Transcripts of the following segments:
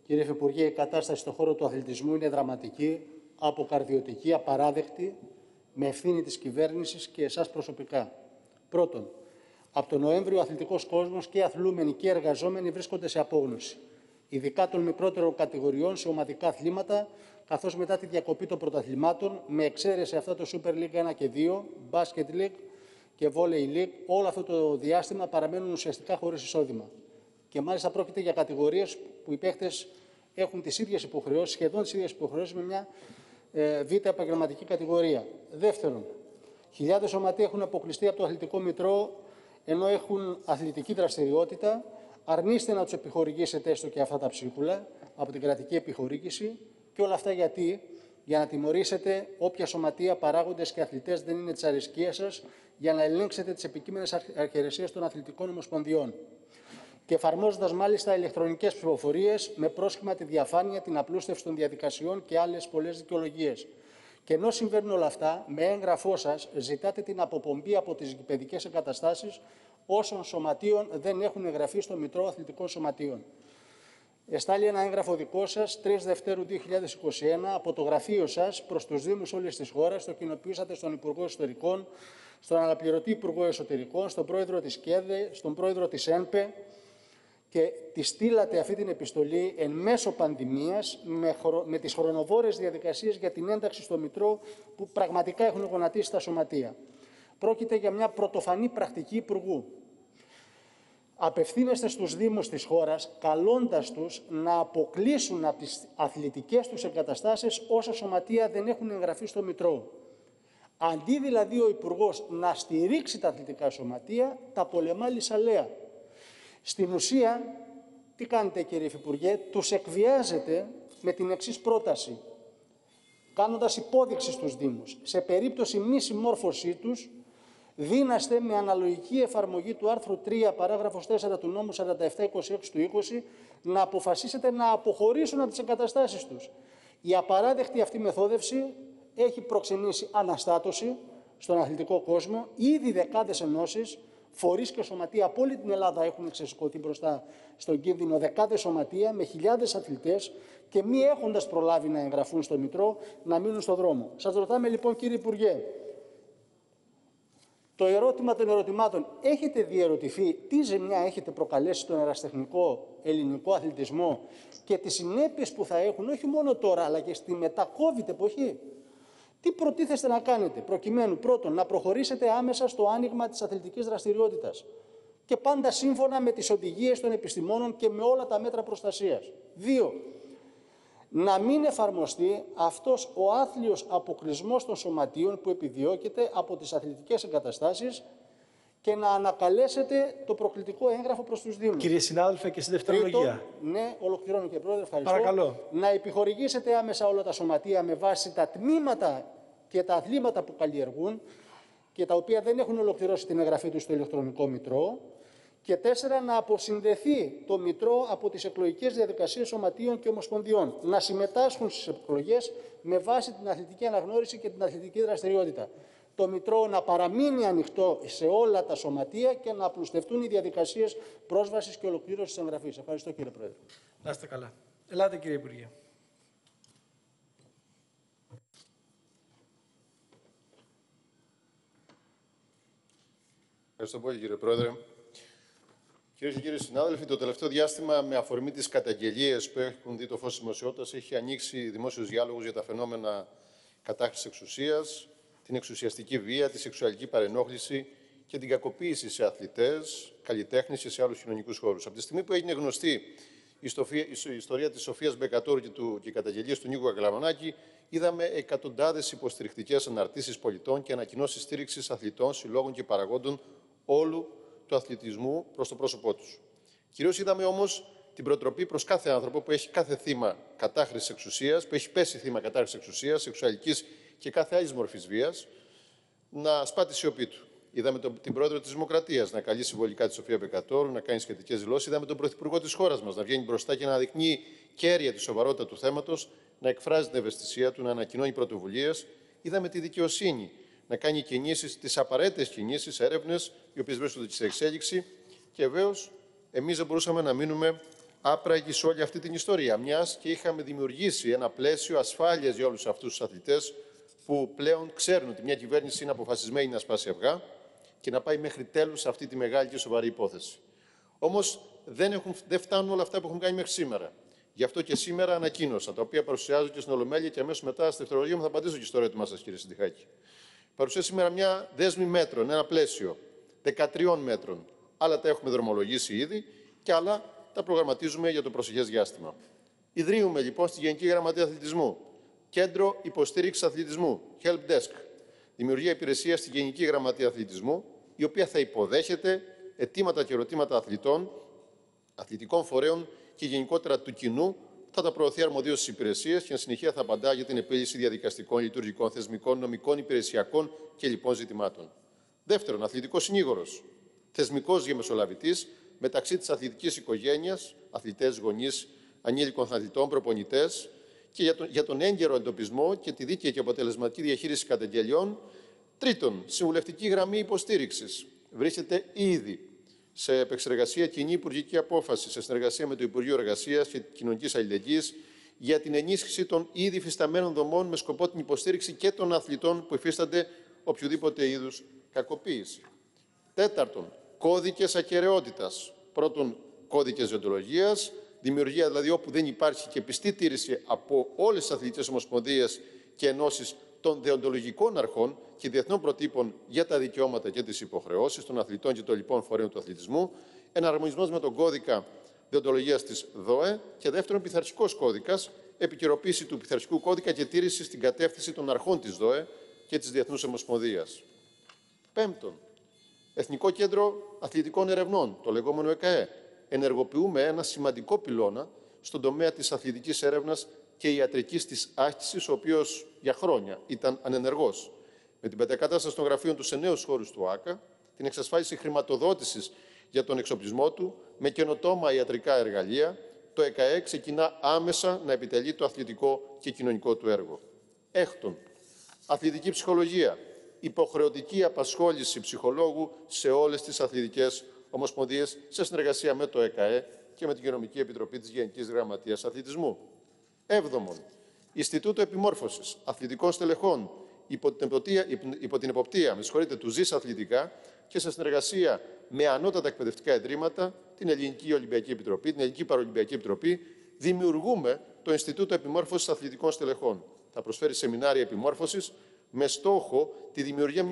Κύριε Υφυπουργέ, η κατάσταση στον χώρο του αθλητισμού είναι δραματική, αποκαρδιωτική, απαράδεκτη, με ευθύνη της κυβέρνησης και εσάς προσωπικά. Πρώτον, από τον Νοέμβριο ο αθλητικός κόσμος και οι αθλούμενοι και οι εργαζόμενοι βρίσκονται σε απόγνωση, ειδικά των μικρότερων κατηγοριών σε ομαδικά αθλήματα, καθώς μετά τη διακοπή των πρωταθλημάτων, με εξαίρεση αυτά το Super League 1 και 2, Basket League και Volley League, όλο αυτό το διάστημα παραμένουν ουσιαστικά χωρίς εισόδημα. Και μάλιστα πρόκειται για κατηγορίες που οι παίχτες έχουν τις ίδιες υποχρεώσεις, σχεδόν τις ίδιες υποχρεώσεις με μια β' επαγγελματική κατηγορία. Δεύτερον, χιλιάδες σωματεία έχουν αποκλειστεί από το αθλητικό μητρό ενώ έχουν αθλητική δραστηριότητα. Αρνείστε να τους επιχορηγήσετε έστω και αυτά τα ψίχουλα από την κρατική επιχορήγηση. Και όλα αυτά γιατί? Για να τιμωρήσετε όποια σωματεία, παράγοντες και αθλητές δεν είναι της αρισκίας σας, για να ελέγξετε τις επικείμενες αρχαιρεσίες των αθλητικών ομοσπονδιών. Και εφαρμόζοντας μάλιστα ηλεκτρονικές ψηφοφορίες με πρόσχημα τη διαφάνεια, την απλούστευση των διαδικασιών και άλλες πολλές δικαιολογίες. Και ενώ συμβαίνουν όλα αυτά, με έγγραφό σας ζητάτε την αποπομπή από τις γηπεδικές εγκαταστάσεις όσων σωματείων δεν έχουν εγγραφεί στο Μητρό Αθλητικών Σωματείων. Εστάλει ένα έγγραφο δικό σας, 3 Δευτέρου 2021, από το γραφείο σας προς τους Δήμους όλης της χώρας, το κοινοποιήσατε στον Υπουργό Ιστορικών, στον Αναπληρωτή Υπουργό Εσωτερικών, στον Πρόεδρο της ΚΕΔΕ, στον Πρόεδρο της ΕΝΠΕ και τη στείλατε αυτή την επιστολή εν μέσω πανδημίας με τις χρονοβόρες διαδικασίες για την ένταξη στο Μητρό που πραγματικά έχουν γονατίσει τα σωματεία. Πρόκειται για μια πρωτοφανή πρακτική Υπουργού. Απευθύνεστε στους Δήμους της χώρας, καλώντας τους να αποκλείσουν από τις αθλητικές τους εγκαταστάσεις όσα σωματεία δεν έχουν εγγραφεί στο Μητρό. Αντί δηλαδή ο Υπουργός να στηρίξει τα αθλητικά σωματεία, τα πολεμά λυσαλέα. Στην ουσία, τι κάνετε κύριε Υφυπουργέ, τους εκβιάζετε με την εξής πρόταση, κάνοντας υπόδειξη στους Δήμους. Σε περίπτωση μη συμμόρφωσή τους, δύναστε με αναλογική εφαρμογή του άρθρου 3, παράγραφος 4 του νόμου 4726 του 20, να αποφασίσετε να αποχωρήσουν από τις εγκαταστάσεις τους. Η απαράδεκτη αυτή μεθόδευση έχει προξενήσει αναστάτωση στον αθλητικό κόσμο. Ήδη δεκάδες ενώσεις, φορείς και σωματεία από όλη την Ελλάδα έχουν ξεσηκωθεί μπροστά στον κίνδυνο, δεκάδες σωματεία με χιλιάδες αθλητές και μη έχοντας προλάβει να εγγραφούν στο Μητρό να μείνουν στον δρόμο. Σας ρωτάμε λοιπόν κύριε Υπουργέ, το ερώτημα των ερωτημάτων, έχετε διερωτηθεί τι ζημιά έχετε προκαλέσει στον ερασιτεχνικό ελληνικό αθλητισμό και τις συνέπειες που θα έχουν όχι μόνο τώρα αλλά και στη μετά-COVID εποχή? Τι προτίθεστε να κάνετε προκειμένου πρώτον να προχωρήσετε άμεσα στο άνοιγμα της αθλητικής δραστηριότητας και πάντα σύμφωνα με τις οδηγίες των επιστημόνων και με όλα τα μέτρα προστασίας. 2. Να μην εφαρμοστεί αυτός ο άθλιος αποκλεισμός των σωματείων που επιδιώκεται από τις αθλητικές εγκαταστάσεις και να ανακαλέσετε το προκλητικό έγγραφο προς τους Δήμους. Κύριε συνάδελφε, και στη δευτερολογία. Ναι, ολοκληρώνω και πρόεδρε, ευχαριστώ. Παρακαλώ. Να επιχορηγήσετε άμεσα όλα τα σωματεία με βάση τα τμήματα και τα αθλήματα που καλλιεργούν και τα οποία δεν έχουν ολοκληρώσει την εγγραφή τους στο ηλεκτρονικό Μητρό. Και 4. Να αποσυνδεθεί το Μητρό από τις εκλογικές διαδικασίες σωματείων και ομοσπονδιών. Να συμμετάσχουν στις εκλογές με βάση την αθλητική αναγνώριση και την αθλητική δραστηριότητα. Το Μητρό να παραμείνει ανοιχτό σε όλα τα σωματεία και να απλουστευτούν οι διαδικασίες πρόσβασης και ολοκλήρωσης της εγγραφής. Ευχαριστώ κύριε Πρόεδρε. Να είστε καλά. Ελάτε κύριε Υπουργέ. Ευχαριστώ πολύ κύριε Πρόεδρε. Κυρίες και κύριοι συνάδελφοι, το τελευταίο διάστημα, με αφορμή τις καταγγελίες που έχουν δει το φως της δημοσιότητας, έχει ανοίξει δημόσιος διάλογος για τα φαινόμενα κατάχρησης εξουσίας, την εξουσιαστική βία, τη σεξουαλική παρενόχληση και την κακοποίηση σε αθλητές, καλλιτέχνες και σε άλλους κοινωνικούς χώρους. Από τη στιγμή που έγινε γνωστή η ιστορία της Σοφίας Μπεκατόρου και οι καταγγελίες του Νίκου Κακλαμανάκη, είδαμε εκατοντάδες υποστηρικτικές αναρτήσεις πολιτών και ανακοινώσεις στήριξης αθλητών, συλλόγων και παραγόντων όλου του αθλητισμού προς το πρόσωπό τους. Κυρίως είδαμε όμως την προτροπή προς κάθε άνθρωπο που έχει κάθε θύμα κατάχρησης εξουσίας, που έχει πέσει θύμα κατάχρησης εξουσίας, σεξουαλικής και κάθε άλλης μορφής βίας, να σπά τη σιωπή του. Είδαμε την πρόεδρο της Δημοκρατίας να καλεί συμβολικά τη Σοφία Μπεκατόρου, να κάνει σχετικές δηλώσεις. Είδαμε τον πρωθυπουργό της χώρας μας να βγαίνει μπροστά και να αναδεικνύει κέρια τη σοβαρότητα του θέματος, να εκφράζει την ευαισθησία του, να ανακοινώνει πρωτοβουλίες. Είδαμε τη δικαιοσύνη να κάνει κινήσεις, τις απαραίτητες κινήσεις, έρευνες, οι οποίες βρίσκονται σε εξέλιξη. Και βεβαίως, εμείς δεν μπορούσαμε να μείνουμε άπραγη σε όλη αυτή την ιστορία, μιας και είχαμε δημιουργήσει ένα πλαίσιο ασφάλειας για όλους αυτούς τους αθλητές που πλέον ξέρουν ότι μια κυβέρνηση είναι αποφασισμένη να σπάσει αυγά και να πάει μέχρι τέλους αυτή τη μεγάλη και σοβαρή υπόθεση. Όμως δεν φτάνουν όλα αυτά που έχουν κάνει μέχρι σήμερα. Γι' αυτό και σήμερα ανακοίνωσα, τα οποία παρουσιάζω και στην Ολομέλεια και αμέσως μετά στη δευτερολογία μου θα απαντήσω και στο ερώτημά σας, κύριε Συντιχάκη. Παρουσιάζω σήμερα μια δέσμη μέτρων, ένα πλαίσιο 13 μέτρων. Άλλα τα έχουμε δρομολογήσει ήδη και άλλα τα προγραμματίζουμε για το προσεχές διάστημα. Ιδρύουμε λοιπόν στη Γενική Γραμματεία Αθλητισμού Κέντρο Υποστήριξης Αθλητισμού, Help Desk, δημιουργία υπηρεσία στη Γενική Γραμματεία Αθλητισμού, η οποία θα υποδέχεται αιτήματα και ερωτήματα αθλητών, αθλητικών φορέων και γενικότερα του κοινού, θα τα προωθεί αρμοδίως στις υπηρεσίες και εν συνεχεία θα απαντά για την επίλυση διαδικαστικών, λειτουργικών, θεσμικών, νομικών, υπηρεσιακών και λοιπών ζητημάτων. Δεύτερον, αθλητικός συνήγορος, θεσμικός διαμεσολαβητής μεταξύ της αθλητικής οικογένειας, αθλητές, γονείς, ανήλικων αθλητών, προπονητές και για τον έγκαιρο εντοπισμό και τη δίκαιη και αποτελεσματική διαχείριση καταγγελιών. Τρίτον, συμβουλευτική γραμμή υποστήριξης. Βρίσκεται ήδη σε επεξεργασία κοινή υπουργική απόφαση σε συνεργασία με το Υπουργείο Εργασίας και Κοινωνικής Αλληλεγγύης για την ενίσχυση των ήδη υφισταμένων δομών με σκοπό την υποστήριξη και των αθλητών που υφίστανται οποιοδήποτε είδους κακοποίηση. Τέταρτον, κώδικες ακεραιότητας. Πρώτον, κώδικες δεοντολογίας, δημιουργία δηλαδή όπου δεν υπάρχει και πιστή τήρηση από όλες τις αθλητικές ομοσπονδίες και ενώσεις των δεοντολογικών αρχών και διεθνών προτύπων για τα δικαιώματα και τις υποχρεώσεις των αθλητών και των λοιπών φορέων του αθλητισμού, εναρμονισμός με τον κώδικα δεοντολογίας της ΔΟΕ και δεύτερον, πειθαρχικός κώδικας, επικαιροποίηση του πειθαρχικού κώδικα και τήρηση στην κατεύθυνση των αρχών της ΔΟΕ και της Διεθνούς Ομοσπονδίας. Πέμπτον, Εθνικό Κέντρο Αθλητικών Ερευνών, το λεγόμενο ΕΚΑΕ. Ενεργοποιούμε ένα σημαντικό πυλώνα στον τομέα της αθλητικής έρευνας και ιατρικής της άσκησης, ο οποίος για χρόνια ήταν ανενεργός. Με την μετακατάσταση των γραφείων του σε νέους χώρους του ΆΚΑ, την εξασφάλιση χρηματοδότησης για τον εξοπλισμό του, με καινοτόμα ιατρικά εργαλεία, το ΕΚΑΕ ξεκινά άμεσα να επιτελεί το αθλητικό και κοινωνικό του έργο. Έκτον, αθλητική ψυχολογία. Υποχρεωτική απασχόληση ψυχολόγου σε όλες τις αθλητικές ομοσπονδίες σε συνεργασία με το ΕΚΑΕ και με την Κοινωνική Επιτροπή της Γενικής Γραμματείας Αθλητισμού. Έβδομον, Ινστιτούτο Επιμόρφωσης Αθλητικών Στελεχών υπό την εποπτεία του ΖΙΣ Αθλητικά και σε συνεργασία με ανώτατα εκπαιδευτικά ιδρύματα, την Ελληνική Ολυμπιακή Επιτροπή, την Ελληνική Παραολυμπιακή Επιτροπή, δημιουργούμε το Ινστιτούτο Επιμόρφωσης Αθλητικών Στελεχών. Θα προσφέρει σεμινάρια επιμόρφωσης με στόχο τη δημιουργία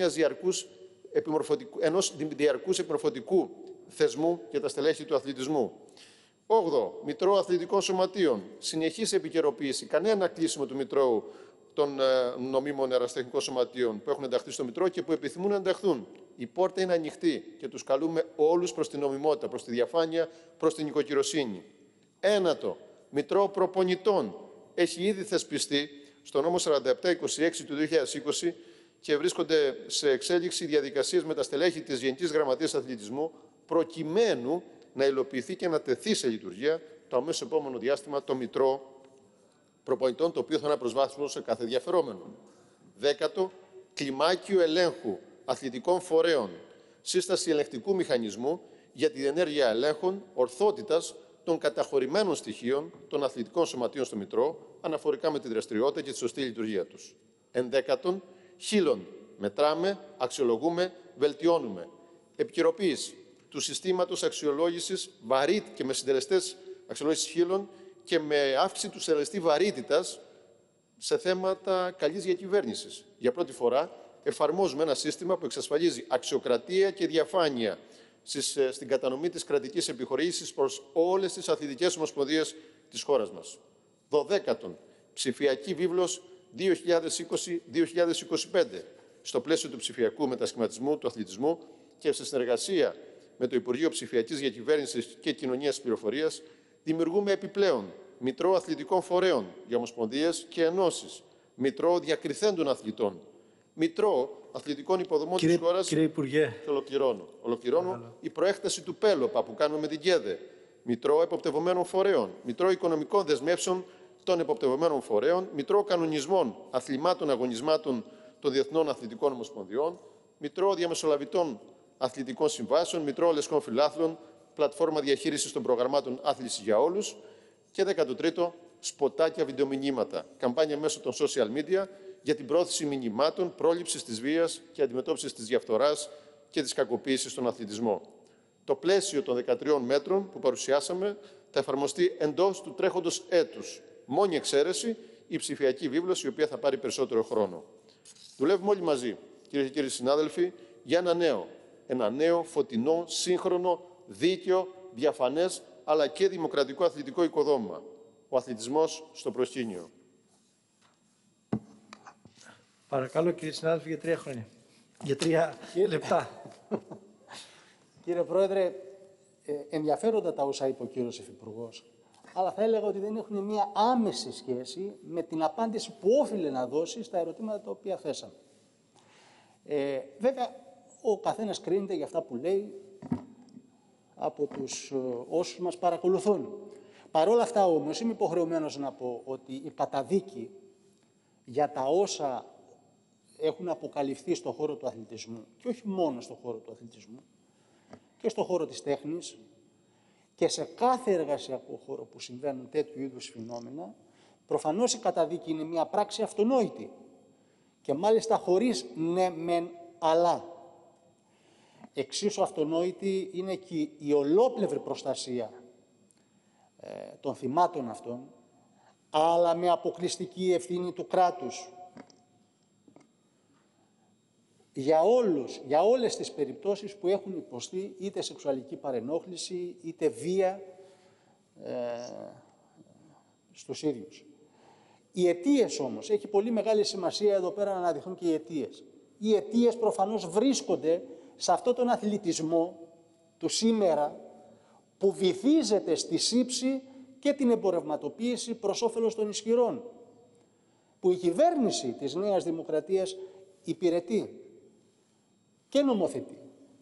ενός διαρκούς επιμορφωτικού θεσμού για τα στελέχη του αθλητισμού. 8. Μητρό Αθλητικών Σωματείων. Συνεχής επικαιροποίηση. Κανένα κλείσιμο του Μητρώου των νομίμων ερασιτεχνικών σωματείων που έχουν ενταχθεί στο Μητρό και που επιθυμούν να ενταχθούν. Η πόρτα είναι ανοιχτή και τους καλούμε όλους προς την νομιμότητα, προς τη διαφάνεια, προς την οικοκυροσύνη. Ένατο. Μητρό Προπονητών. Έχει ήδη θεσπιστεί στο νόμο 4726 του 2020 και βρίσκονται σε εξέλιξη διαδικασίες με τα στελέχη της Γενικής Γραμματείας Αθλητισμού προκειμένου να υλοποιηθεί και να τεθεί σε λειτουργία το αμέσως επόμενο διάστημα το Μητρό Προπονητών, το οποίο θα είναι προσβάσιμο σε κάθε ενδιαφερόμενο. 10. Κλιμάκιο ελέγχου αθλητικών φορέων. Σύσταση ελεγκτικού μηχανισμού για τη διενέργεια ελέγχων ορθότητας των καταχωρημένων στοιχείων των αθλητικών σωματείων στο Μητρό, αναφορικά με τη δραστηριότητα και τη σωστή λειτουργία τους. 11. Χείλων. Μετράμε, αξιολογούμε, βελτιώνουμε. Επικαιροποίηση του συστήματος αξιολόγησης και με συντελεστές αξιολόγησης χείλων και με αύξηση του συντελεστή βαρύτητας σε θέματα καλής διακυβέρνησης. Για πρώτη φορά εφαρμόζουμε ένα σύστημα που εξασφαλίζει αξιοκρατία και διαφάνεια στην κατανομή της κρατικής επιχορήγησης προς όλες τις αθλητικές ομοσπονδίες της χώρας μας. 12. Ψηφιακή βίβλος 2020-2025. Στο πλαίσιο του ψηφιακού μετασχηματισμού του αθλητισμού και σε συνεργασία με το Υπουργείο Ψηφιακής Διακυβέρνησης και Κοινωνίας της Πληροφορίας, δημιουργούμε επιπλέον Μητρό Αθλητικών Φορέων για ομοσπονδίες και ενώσεις, Μητρό Διακριθέντων Αθλητών, Μητρό Αθλητικών Υποδομών της χώρας. Κύριε Υπουργέ. Και ολοκληρώνω. Η προέκταση του ΠΕΛΟΠΑ που κάνουμε με την ΚΕΔΕ, Μητρό Εποπτευωμένων Φορέων, Μητρό Οικονομικών Δεσμεύσεων των Εποπτευωμένων Φορέων, Μητρό Κανονισμών Αθλημάτων Αγωνισμάτων των Διεθνών Αθλητικών Ομοσπονδιών, Μητρό Διαμεσολαβητών Αθλητικών Συμβάσεων, Μητρό Λεσχών Φιλάθλων, πλατφόρμα διαχείρισης των προγραμμάτων Άθληση για όλους. Και 13ο, σποτάκια βιντεομηνύματα, καμπάνια μέσω των social media για την πρόθεση μηνυμάτων πρόληψης της βίας και αντιμετώπισης της διαφθοράς και της κακοποίησης στον αθλητισμό. Το πλαίσιο των 13 μέτρων που παρουσιάσαμε θα εφαρμοστεί εντός του τρέχοντος έτους. Μόνη εξαίρεση η ψηφιακή βίβλωση, η οποία θα πάρει περισσότερο χρόνο. Δουλεύουμε όλοι μαζί, κυρίες και κύριοι συνάδελφοι, για ένα νέο, φωτεινό, σύγχρονο, δίκαιο, διαφανές, αλλά και δημοκρατικό αθλητικό οικοδόμημα. Ο αθλητισμός στο προσκήνιο. Παρακαλώ, κύριε συνάδελφοι, για 3 χρόνια. Για 3 λεπτά. Κύριε Πρόεδρε, ενδιαφέροντα τα όσα είπε ο κύριος Υφυπουργός, αλλά θα έλεγα ότι δεν έχουν μια άμεση σχέση με την απάντηση που όφιλε να δώσει στα ερωτήματα τα οποία θέσαμε. Βέβαια, ο καθένας κρίνεται για αυτά που λέει από τους όσους μας παρακολουθούν. Παρ' όλα αυτά όμως είμαι υποχρεωμένος να πω ότι η καταδίκη για τα όσα έχουν αποκαλυφθεί στον χώρο του αθλητισμού και όχι μόνο στον χώρο του αθλητισμού και στον χώρο της τέχνης και σε κάθε εργασιακό χώρο που συμβαίνουν τέτοιου είδους φαινόμενα, προφανώς η καταδίκη είναι μια πράξη αυτονόητη και μάλιστα χωρίς ναι μεν αλλά. Εξίσου αυτονόητη είναι και η ολόπλευρη προστασία των θυμάτων αυτών, αλλά με αποκλειστική ευθύνη του κράτους για όλες τις περιπτώσεις που έχουν υποστεί είτε σεξουαλική παρενόχληση, είτε βία στους ίδιους. Οι αιτίες όμως, έχει πολύ μεγάλη σημασία εδώ πέρα να αναδειχθούν και οι αιτίες. Οι αιτίες προφανώς βρίσκονται σε αυτόν τον αθλητισμό του σήμερα που βυθίζεται στη σύψη και την εμπορευματοποίηση προς όφελος των ισχυρών, που η κυβέρνηση της Νέας Δημοκρατίας υπηρετεί και νομοθετεί.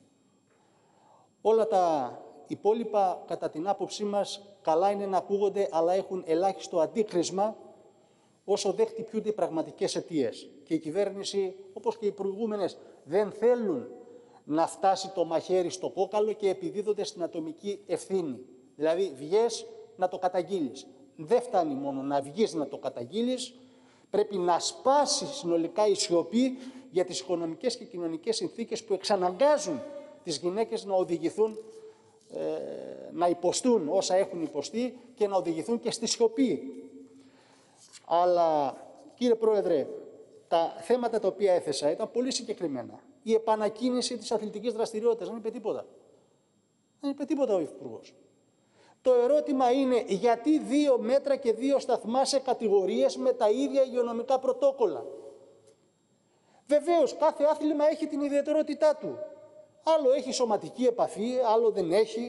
Όλα τα υπόλοιπα, κατά την άποψή μας, καλά είναι να ακούγονται, αλλά έχουν ελάχιστο αντίκρισμα όσο δεν χτυπιούνται οι πραγματικές αιτίες. Και η κυβέρνηση, όπως και οι προηγούμενες, δεν θέλουν να φτάσει το μαχαίρι στο κόκαλο και επιδίδονται στην ατομική ευθύνη. Δηλαδή, βγες να το καταγγείλεις. Δεν φτάνει μόνο να βγεις να το καταγγείλεις, πρέπει να σπάσει συνολικά η σιωπή για τις οικονομικές και κοινωνικές συνθήκες που εξαναγκάζουν τις γυναίκες να οδηγηθούν, να υποστούν όσα έχουν υποστεί και να οδηγηθούν και στη σιωπή. Αλλά, κύριε Πρόεδρε, τα θέματα τα οποία έθεσα ήταν πολύ συγκεκριμένα. Η επανακίνηση της αθλητικής δραστηριότητας, δεν είπε τίποτα. Δεν είπε τίποτα ο Υφυπουργός. Το ερώτημα είναι γιατί 2 μέτρα και 2 σταθμά σε κατηγορίες με τα ίδια υγειονομικά πρωτόκολλα. Βεβαίως, κάθε άθλημα έχει την ιδιαιτερότητά του. Άλλο έχει σωματική επαφή, άλλο δεν έχει.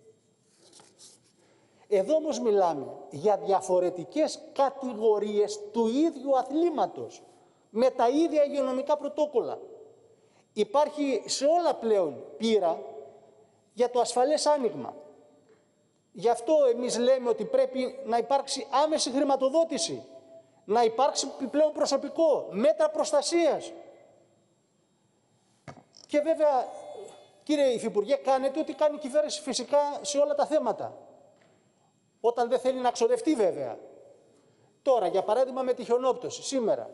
Εδώ όμως μιλάμε για διαφορετικές κατηγορίες του ίδιου αθλήματος, με τα ίδια υγειονομικά πρωτόκολλα. Υπάρχει σε όλα πλέον πείρα για το ασφαλές άνοιγμα. Γι' αυτό εμείς λέμε ότι πρέπει να υπάρξει άμεση χρηματοδότηση, να υπάρξει πλέον προσωπικό, μέτρα προστασίας. Και βέβαια, κύριε Υφυπουργέ, κάνετε ό,τι κάνει η κυβέρνηση φυσικά σε όλα τα θέματα. Όταν δεν θέλει να ξοδευτεί βέβαια. Τώρα, για παράδειγμα με τη χιονόπτωση, σήμερα.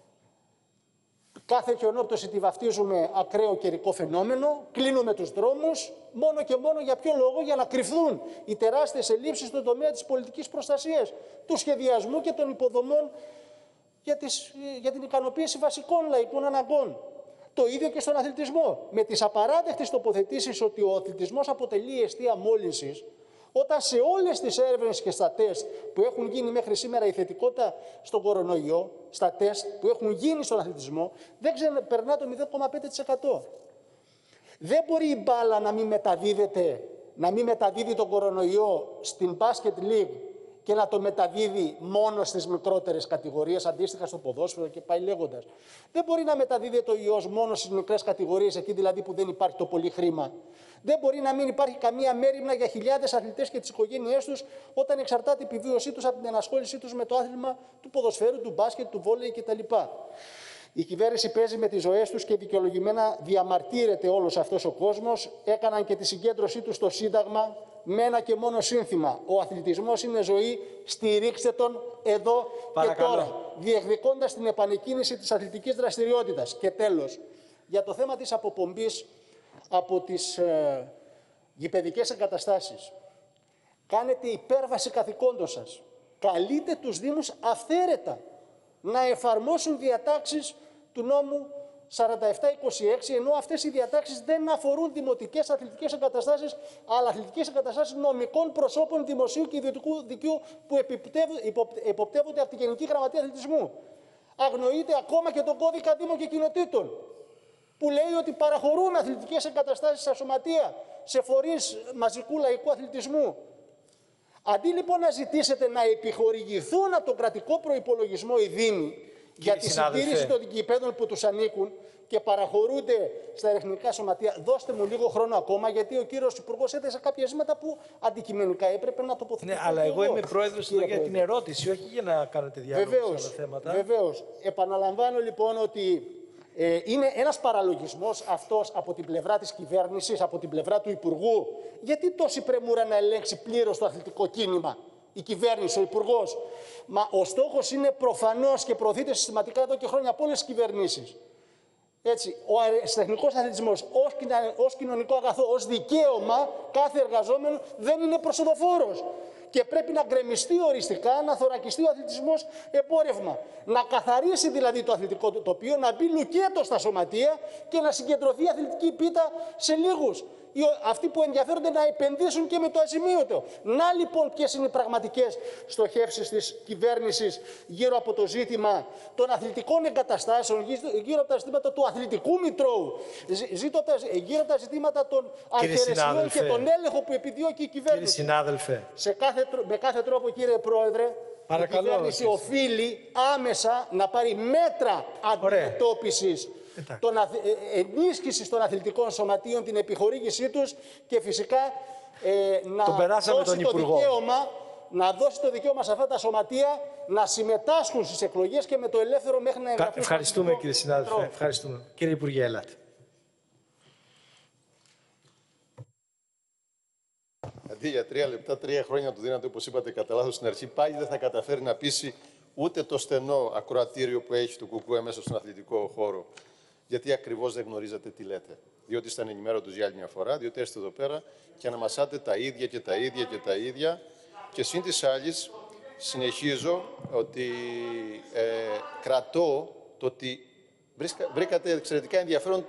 Κάθε χιονόπτωση τη βαφτίζουμε ακραίο καιρικό φαινόμενο, κλείνουμε τους δρόμους, μόνο και μόνο για ποιο λόγο? Για να κρυφθούν οι τεράστιες ελλείψεις στον τομέα της πολιτικής προστασίας, του σχεδιασμού και των υποδομών για την ικανοποίηση βασικών λαϊκών αναγκών. Το ίδιο και στον αθλητισμό. Με τις απαράδεκτες τοποθετήσεις ότι ο αθλητισμός αποτελεί αιστεία μόλυνσης, όταν σε όλες τις έρευνες και στα τεστ που έχουν γίνει μέχρι σήμερα η θετικότητα στον κορονοϊό, στα τεστ που έχουν γίνει στον αθλητισμό, δεν περνά το 0,5%. Δεν μπορεί η μπάλα να μην μεταδίδει τον κορονοϊό στην Basket League και να το μεταδίδει μόνο στις μικρότερες κατηγορίες, αντίστοιχα στο ποδόσφαιρο και πάει λέγοντας. Δεν μπορεί να μεταδίδεται ο ιός μόνο στις μικρές κατηγορίες, εκεί δηλαδή που δεν υπάρχει το πολύ χρήμα. Δεν μπορεί να μην υπάρχει καμία μέριμνα για χιλιάδες αθλητές και τις οικογένειές τους, όταν εξαρτάται η επιβίωσή τους από την ενασχόλησή τους με το άθλημα του ποδοσφαίρου, του μπάσκετ, του βόλεϊ κτλ. Η κυβέρνηση παίζει με τις ζωές τους και δικαιολογημένα διαμαρτύρεται όλος αυτός ο κόσμος. Έκαναν και τη συγκέντρωσή τους στο Σύνταγμα με ένα και μόνο σύνθημα. Ο αθλητισμός είναι ζωή, στηρίξτε τον εδώ και τώρα. Διεκδικώντας την επανεκκίνηση της αθλητικής δραστηριότητας. Και τέλος, για το θέμα της αποπομπής από τις γηπεδικές εγκαταστάσεις. Κάνετε υπέρβαση καθηκόντων σας. Καλείτε τους Δήμους αυθαίρετα να εφαρμόσουν διατάξεις του νόμου 4726, ενώ αυτές οι διατάξεις δεν αφορούν δημοτικές αθλητικές εγκαταστάσεις, αλλά αθλητικές εγκαταστάσεις νομικών προσώπων δημοσίου και ιδιωτικού δικαίου που εποπτεύονται από τη Γενική Γραμματεία Αθλητισμού. Αγνοείται ακόμα και τον κώδικα Δήμων και Κοινοτήτων, που λέει ότι παραχωρούμε αθλητικές εγκαταστάσεις στα σωματεία, σε φορείς μαζικού λαϊκού αθλητισμού. Αντί λοιπόν να ζητήσετε να επιχορηγηθούν από τον κρατικό προϋπολογισμό οι Δήμοι για τη συντήρηση των γηπέδων που τους ανήκουν και παραχωρούνται στα εθνικά σωματεία, δώστε μου λίγο χρόνο ακόμα, γιατί ο κύριος Υπουργός έθεσε κάποια ζήματα που αντικειμενικά έπρεπε να τοποθετηθούν. Ναι, αλλά εγώ είμαι πρόεδρος εδώ για την ερώτηση, όχι για να κάνετε διάλογο σε άλλα θέματα. Βεβαίως. Επαναλαμβάνω λοιπόν ότι είναι ένας παραλογισμός αυτός από την πλευρά της κυβέρνησης, από την πλευρά του Υπουργού. Γιατί τόση πρεμούρα να ελέγξει πλήρως το αθλητικό κίνημα, η κυβέρνηση, ο Υπουργός? Μα ο στόχος είναι προφανώς και προωθείται συστηματικά εδώ και χρόνια από όλες τις κυβερνήσεις. Έτσι, ο αεραστεχνικός αθλητισμός ως κοινωνικό αγαθό, ως δικαίωμα κάθε εργαζόμενου δεν είναι προσοδοφόρος. Και πρέπει να γκρεμιστεί οριστικά, να θωρακιστεί ο αθλητισμός εμπόρευμα. Να καθαρίσει δηλαδή το αθλητικό τοπίο, να μπει λουκέτο στα σωματεία και να συγκεντρωθεί η αθλητική πίτα σε λίγους. Αυτοί που ενδιαφέρονται να επενδύσουν και με το αζημίωτο. Να λοιπόν ποιες είναι οι πραγματικές στοχεύσεις της κυβέρνησης γύρω από το ζήτημα των αθλητικών εγκαταστάσεων, γύρω από τα ζητήματα του αθλητικού μητρώου, γύρω από τα ζητήματα των αρχαιρεσιών και τον έλεγχο που επιδιώκει η κυβέρνηση. Κύριε συνάδελφε. Με κάθε τρόπο, κύριε Πρόεδρε, η κυβέρνηση οφείλει άμεσα να πάρει μέτρα αντιμετώπισης ενίσχυσης των αθλητικών σωματείων, την επιχορήγησή τους και φυσικά να δώσει το δικαίωμα σε αυτά τα σωματεία να συμμετάσχουν στις εκλογές και με το ελεύθερο μέχρι να εγγραφούν. Ευχαριστούμε κύριε συνάδελφε. Ευχαριστούμε. Κύριε Υπουργέ, ελάτε. Αντί για 3 λεπτά, 3 χρόνια του δίνατε, όπως είπατε κατά λάθος στην αρχή, πάλι δεν θα καταφέρει να πείσει ούτε το στενό ακροατήριο που έχει το ΚΚΕ μέσα στον αθλητικό χώρο. Γιατί ακριβώς δεν γνωρίζετε τι λέτε. Διότι είστε ανενημέρωτος για άλλη μια φορά, διότι έρχεστε εδώ πέρα και αναμασάτε τα ίδια και τα ίδια και τα ίδια. Και συν της άλλης, συνεχίζω ότι κρατώ το ότι βρήκατε εξαιρετικά ενδιαφέρον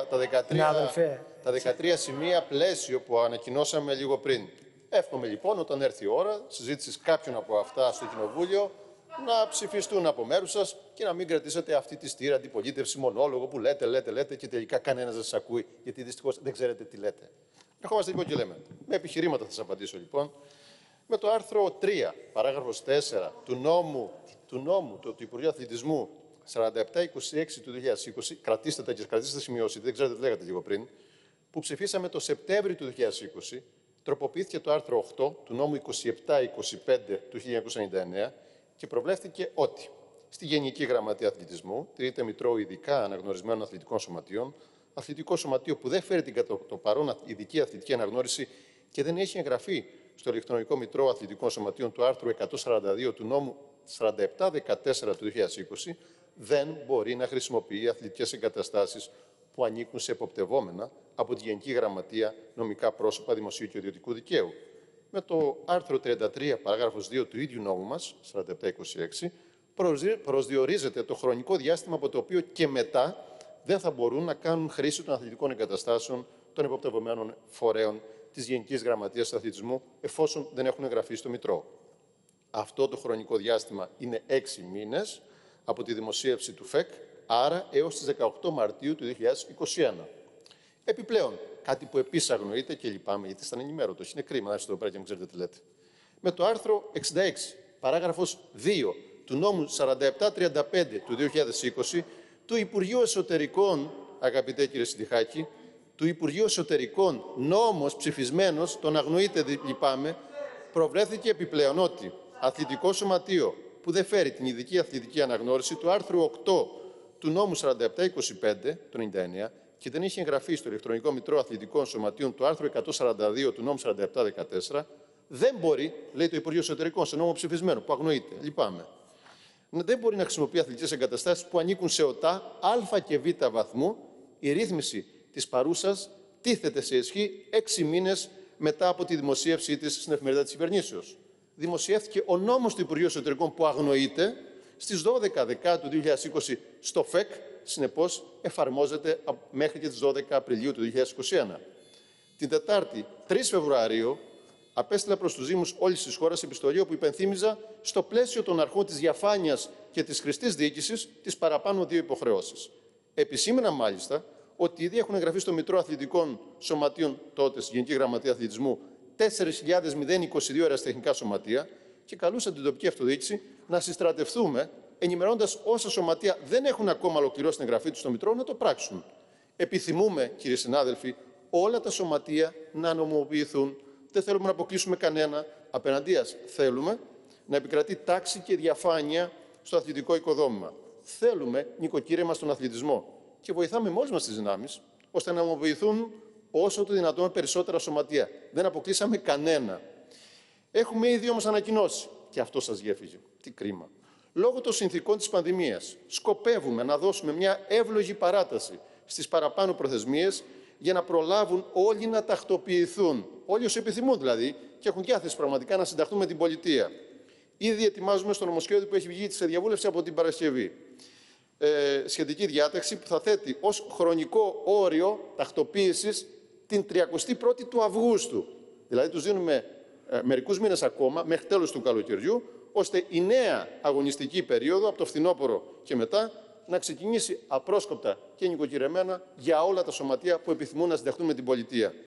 τα 13 σημεία πλαίσιο που ανακοινώσαμε λίγο πριν. Εύχομαι λοιπόν όταν έρθει η ώρα συζήτησης κάποιων από αυτά στο Κοινοβούλιο να ψηφιστούν από μέρους σας και να μην κρατήσετε αυτή τη στήρα αντιπολίτευση μονόλογο που λέτε και τελικά κανένας δεν σας ακούει, γιατί δυστυχώς δεν ξέρετε τι λέτε. Ερχόμαστε λοιπόν και λέμε. Με επιχειρήματα θα σας απαντήσω λοιπόν. Με το άρθρο 3, παράγραφος 4 του νόμου του Υπουργείου Αθλητισμού 4726 του 2020, κρατήστε τα και κρατήστε τα σημειώσεις, δεν ξέρετε τι λέγατε λίγο πριν, που ψηφίσαμε το Σεπτέμβριο του 2020, τροποποιήθηκε το άρθρο 8 του νόμου 2725 του 1999 και προβλέφθηκε ότι στη Γενική Γραμματεία Αθλητισμού τηρείται μητρώο ειδικά αναγνωρισμένων αθλητικών σωματείων, αθλητικό σωματείο που δεν φέρει το παρόν ειδική αθλητική αναγνώριση και δεν έχει εγγραφεί στο ηλεκτρονικό μητρώο αθλητικών σωματείων του άρθρου 142 του νόμου 4714 του 2020, δεν μπορεί να χρησιμοποιεί αθλητικές εγκαταστάσεις που ανήκουν σε εποπτευόμενα από τη Γενική Γραμματεία νομικά πρόσωπα δημοσίου και ιδιωτικού δικαίου. Με το άρθρο 33, παράγραφος 2 του ίδιου νόμου μας, 4726, προσδιορίζεται το χρονικό διάστημα από το οποίο και μετά δεν θα μπορούν να κάνουν χρήση των αθλητικών εγκαταστάσεων των εποπτευομένων φορέων της Γενικής Γραμματείας Αθλητισμού, εφόσον δεν έχουν εγγραφεί στο Μητρό. Αυτό το χρονικό διάστημα είναι 6 μήνες από τη δημοσίευση του ΦΕΚ, άρα έως τις 18 Μαρτίου του 2021. Επιπλέον, κάτι που επίσης αγνοείται και λυπάμαι, γιατί είστε ανενημέρωτος, είναι κρίμα να είστε εδώ πέρα και μην ξέρετε τι λέτε. Με το άρθρο 66, παράγραφος 2 του νόμου 4735 του 2020, του Υπουργείου Εσωτερικών, αγαπητέ κύριε Συντιχάκη, του Υπουργείου Εσωτερικών νόμος ψηφισμένος, τον αγνοείτε λυπάμαι, προβλέφθηκε επιπλέον ότι αθλητικό σωματείο που δεν φέρει την ειδική αθλητική αναγνώριση του άρθρου 8 του νόμου 4725 του 1999 και δεν είχε εγγραφεί στο ηλεκτρονικό μητρό αθλητικών σωματείων του άρθρου 142 του νόμου 4714, δεν μπορεί, λέει το Υπουργείο Εσωτερικών, σε νόμο ψηφισμένο που αγνοείται, λυπάμαι, δεν μπορεί να χρησιμοποιεί αθλητικές εγκαταστάσεις που ανήκουν σε ΟΤΑ Α και Β βαθμού. Η ρύθμιση της παρούσας τίθεται σε ισχύ 6 μήνες μετά από τη δημοσίευσή της στην εφημερίδα της κυβερνήσεως. Δημοσιεύτηκε ο νόμος του Υπουργείου Εσωτερικών που αγνοείται στις 12 Δεκάτου 2020 στο ΦΕΚ, συνεπώς εφαρμόζεται μέχρι και τις 12 Απριλίου του 2021. Την Τετάρτη, 3 Φεβρουαρίου, απέστειλα προς τους Δήμους όλης της χώρας επιστολή όπου υπενθύμιζα στο πλαίσιο των αρχών της διαφάνειας και της χρηστής διοίκησης τις παραπάνω δύο υποχρεώσεις. Επισήμενα μάλιστα ότι ήδη έχουν εγγραφεί στο Μητρό Αθλητικών Σωματείων τότε στη Γενική Γραμματεία Αθλητισμού 4.022 αεραστεχνικά σωματεία και καλούσα την τοπική αυτοδιοίκηση να συστρατευτούμε, ενημερώνοντας όσα σωματεία δεν έχουν ακόμα ολοκληρώσει την εγγραφή τους στο Μητρό να το πράξουν. Επιθυμούμε, κύριοι συνάδελφοι, όλα τα σωματεία να νομιμοποιηθούν. Δεν θέλουμε να αποκλείσουμε κανένα. Απέναντίας θέλουμε να επικρατεί τάξη και διαφάνεια στο αθλητικό οικοδόμημα. Θέλουμε νοικοκύρεμα στον αθλητισμό και βοηθάμε με όλες μας τις δυνάμεις ώστε να νομιμοποιηθούν όσο το δυνατόν περισσότερα σωματεία. Δεν αποκλείσαμε κανένα. Έχουμε ήδη όμως ανακοινώσει, και αυτό σας διέφυγε. Τι κρίμα. Λόγω των συνθηκών της πανδημίας, σκοπεύουμε να δώσουμε μια εύλογη παράταση στις παραπάνω προθεσμίες για να προλάβουν όλοι να τακτοποιηθούν. Όλοι όσοι επιθυμούν δηλαδή και έχουν διάθεση πραγματικά να συνταχθούν με την πολιτεία. Ήδη ετοιμάζουμε στο νομοσχέδιο που έχει βγει σε διαβούλευση από την Παρασκευή σχετική διάταξη που θα θέτει ως χρονικό όριο τακτοποίησης την 31η του Αυγούστου. Δηλαδή τους δίνουμε μερικούς μήνες ακόμα, μέχρι τέλος του καλοκαιριού, ώστε η νέα αγωνιστική περίοδο, από το φθινόπωρο και μετά, να ξεκινήσει απρόσκοπτα και νοικοκυρεμένα για όλα τα σωματεία που επιθυμούν να συνταχθούν με την πολιτεία.